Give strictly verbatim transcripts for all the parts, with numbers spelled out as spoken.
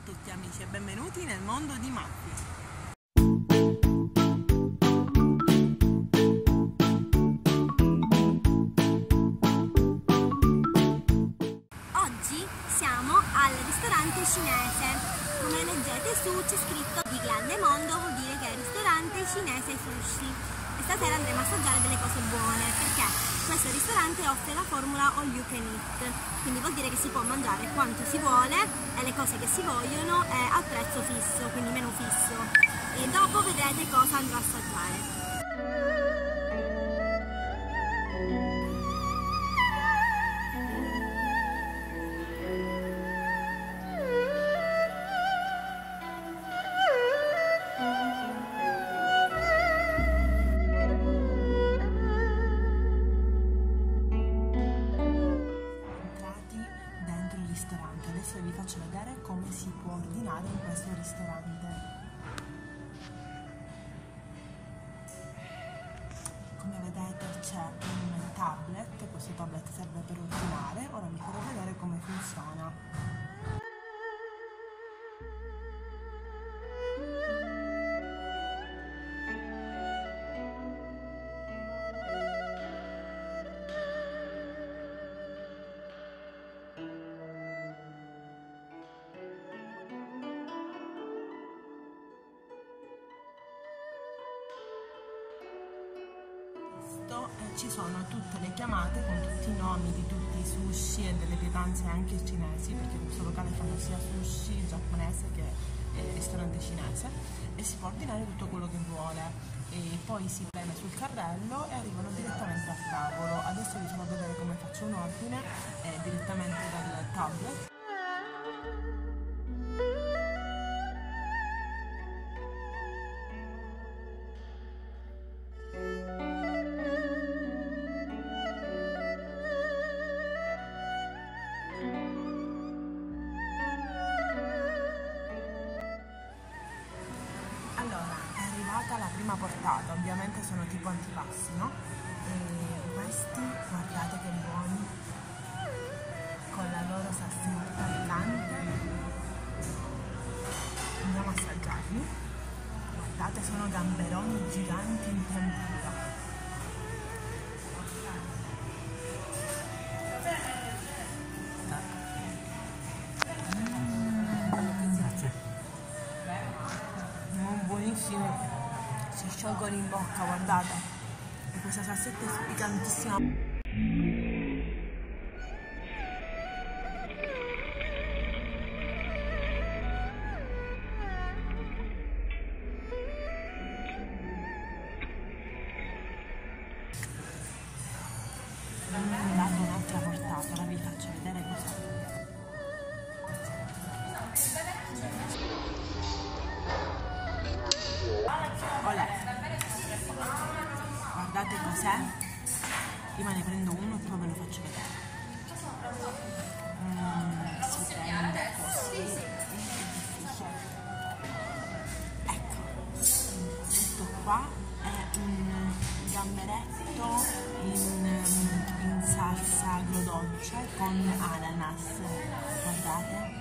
tutti amici e benvenuti nel mondo di Mappi. Oggi siamo al ristorante cinese. Come leggete su c'è scritto di grande mondo, vuol dire che è ristorante cinese sushi. E stasera andremo a assaggiare delle cose buone perché questo ristorante offre la formula all you can eat, quindi vuol dire che si può mangiare quanto si vuole e le cose che si vogliono è al prezzo fisso, quindi menù fisso. E dopo vedrete cosa andrò a assaggiare. Adesso vi faccio vedere come si può ordinare in questo ristorante. Come vedete c'è un tablet, questo tablet serve per ordinare, ora vi farò vedere come funziona. E ci sono tutte le chiamate con tutti i nomi di tutti i sushi e delle pietanze anche cinesi, perché in questo locale fanno sia sushi giapponese che eh, ristorante cinese, e si può ordinare tutto quello che vuole e poi si preme sul carrello e arrivano direttamente al tavolo. Adesso vi farò vedere come faccio un ordine eh, direttamente dal tablet. Allora, è arrivata la prima portata, ovviamente sono tipo antipasti, no? E questi, guardate che buoni, con la loro salsetta piccante. Andiamo a assaggiarli. Guardate, sono gamberoni giganti in tempura. Buonissimo, si sciolgono in bocca, guardate, e questa salsetta è spiccantissima. Mi dato un'altra portata, ora vi faccio vedere cos'è. Olè. Guardate cos'è, prima ne prendo uno e poi ve lo faccio vedere. Mm, si prende così, ecco, questo qua è un gamberetto in, in salsa agrodolce con ananas, guardate.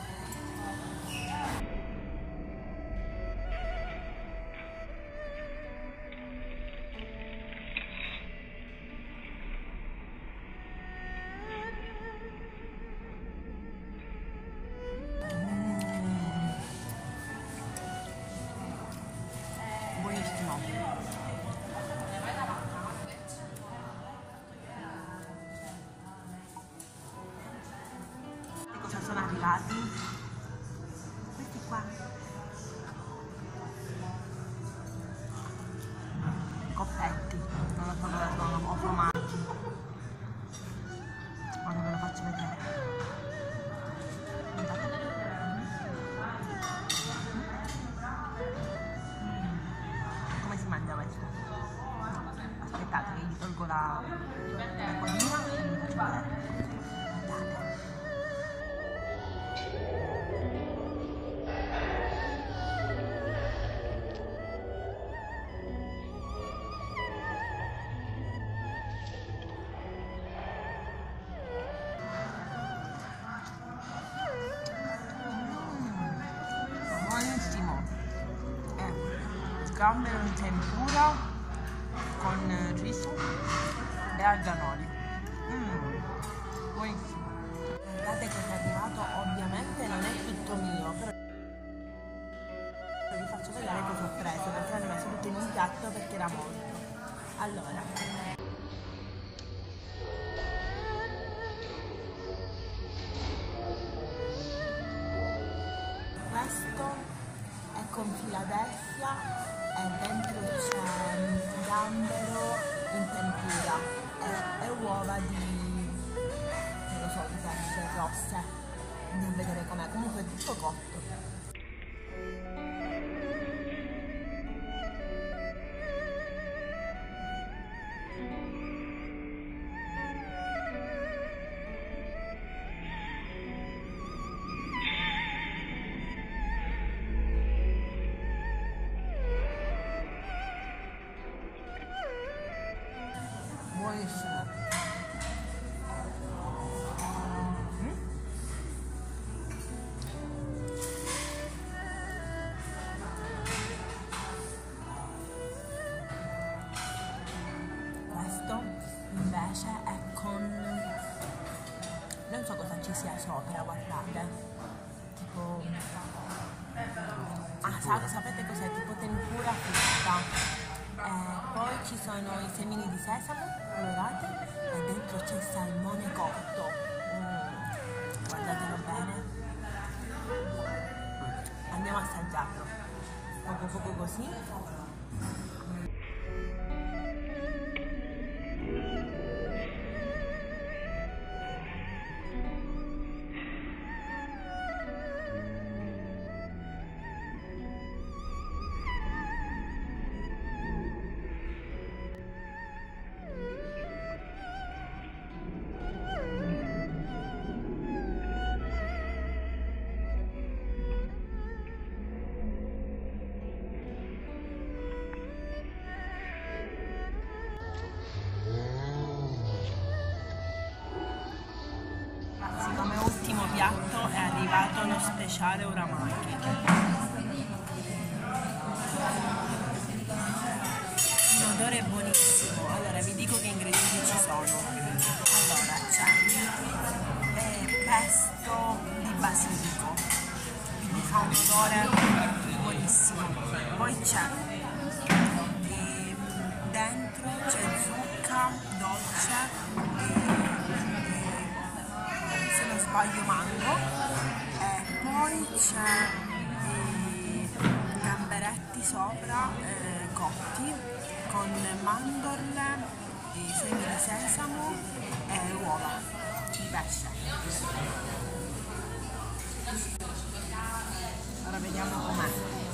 Cosa sono arrivati? Questi qua. Coppetti, non lo so cosa sono, o formaggi. Ora ve lo faccio vedere. Come si mangia questo? Aspettate che gli tolgo la, la codina e vi faccio vedere. Guardate. gambero in tempura con riso e arganoli. Mmm, buonissimo. Guardate cosa è arrivato, ovviamente non è tutto mio, però vi faccio vedere cosa ho preso, perché l'ho messo tutto in un piatto perché era molto. Allora, questo è con Philadelphia e dentro c'è gambero in tempura e, e uova di, non lo so, di pesce rosse. Andiamo a vedere com'è, comunque è tutto cotto. Buonissimo. Mm? Questo invece è con, non so cosa ci sia sopra, guardate, tipo, ah, sa, sapete cos'è? Tipo tempura fritta. Eh, poi ci sono i semini di sesamo colorati e dentro c'è il salmone cotto. Mm, guardatelo bene. Andiamo a assaggiarlo. Poco poco così. Come ultimo piatto è arrivato lo speciale uramaki. Un odore buonissimo. Allora vi dico che ingredienti ci sono. Allora c'è eh, pesto di basilico, quindi fa un odore buonissimo. Poi c'è eh, dentro c'è zucca dolce, sbaglio mango, e poi c'è i gamberetti sopra eh, cotti con mandorle, i semi di sesamo e uova di pesce. Ora vediamo com'è.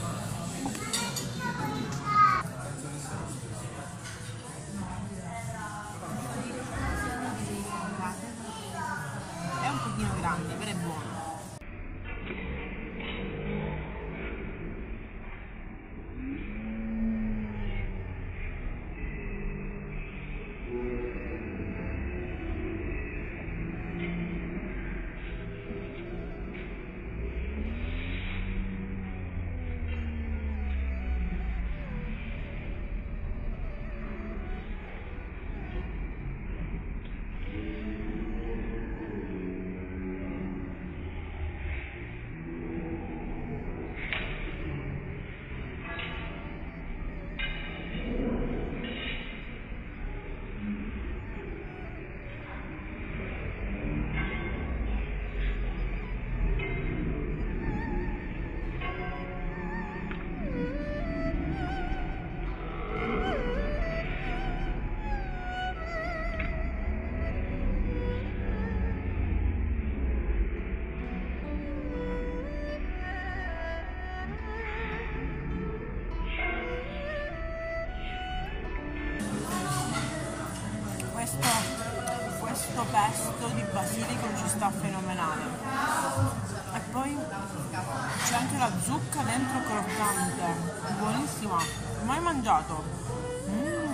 È un pochino grande, però è buono. Questo, questo pesto di basilico ci sta fenomenale. E poi c'è anche la zucca dentro croccante, buonissima, mai mangiato. Mm.